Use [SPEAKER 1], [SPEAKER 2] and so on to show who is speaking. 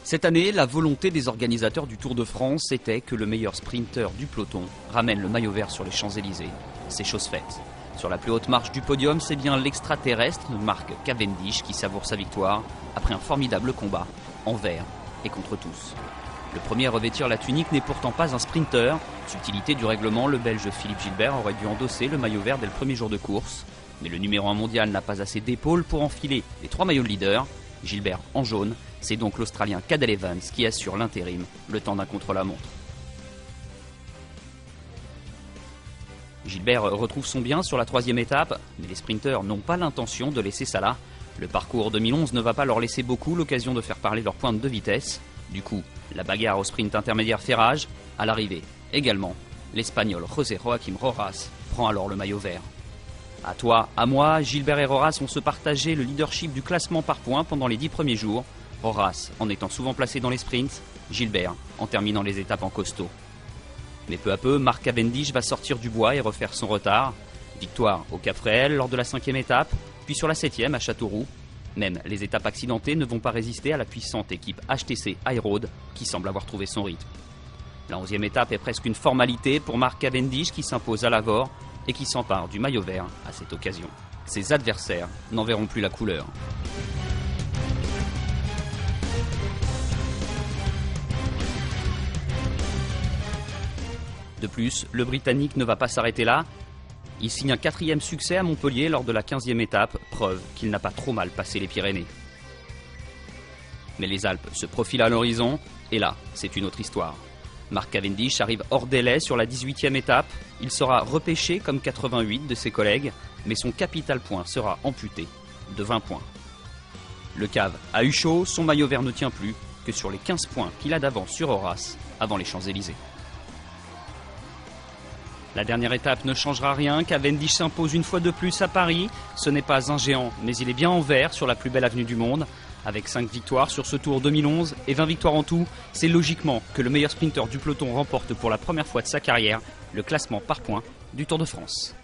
[SPEAKER 1] Cette année, la volonté des organisateurs du Tour de France était que le meilleur sprinter du peloton ramène le maillot vert sur les Champs-Élysées. C'est chose faite. Sur la plus haute marche du podium, c'est bien l'extraterrestre Mark Cavendish qui savoure sa victoire après un formidable combat, en vert et contre tous. Le premier à revêtir la tunique n'est pourtant pas un sprinter. Subtilité du règlement, le Belge Philippe Gilbert aurait dû endosser le maillot vert dès le premier jour de course. Mais le numéro 1 mondial n'a pas assez d'épaules pour enfiler les 3 maillots de leader. Gilbert en jaune, c'est donc l'Australien Cadel Evans qui assure l'intérim, le temps d'un contre-la-montre. Gilbert retrouve son bien sur la 3e étape, mais les sprinteurs n'ont pas l'intention de laisser ça là. Le parcours 2011 ne va pas leur laisser beaucoup l'occasion de faire parler leur pointe de vitesse. Du coup, la bagarre au sprint intermédiaire fait rage. À l'arrivée, également, l'Espagnol José Joaquim Rojas prend alors le maillot vert. À toi, à moi, Gilbert et Rojas vont se partager le leadership du classement par points pendant les 10 premiers jours. Rojas en étant souvent placé dans les sprints, Gilbert en terminant les étapes en costaud. Mais peu à peu, Mark Cavendish va sortir du bois et refaire son retard. Victoire au Cap Fréhel lors de la 5e étape, puis sur la 7e à Châteauroux. Même les étapes accidentées ne vont pas résister à la puissante équipe HTC Highroad qui semble avoir trouvé son rythme. La 11e étape est presque une formalité pour Mark Cavendish qui s'impose à l'avant et qui s'empare du maillot vert à cette occasion. Ses adversaires n'en verront plus la couleur. De plus, le Britannique ne va pas s'arrêter là. Il signe un 4e succès à Montpellier lors de la 15e étape, preuve qu'il n'a pas trop mal passé les Pyrénées. Mais les Alpes se profilent à l'horizon, et là, c'est une autre histoire. Mark Cavendish arrive hors délai sur la 18e étape. Il sera repêché comme 88 de ses collègues, mais son capital point sera amputé de 20 points. Le Cave a eu chaud, son maillot vert ne tient plus que sur les 15 points qu'il a d'avance sur Horace avant les Champs-Élysées. La dernière étape ne changera rien, Cavendish s'impose une fois de plus à Paris. Ce n'est pas un géant, mais il est bien en vert sur la plus belle avenue du monde. Avec 5 victoires sur ce Tour 2011 et 20 victoires en tout, c'est logiquement que le meilleur sprinter du peloton remporte pour la première fois de sa carrière le classement par points du Tour de France.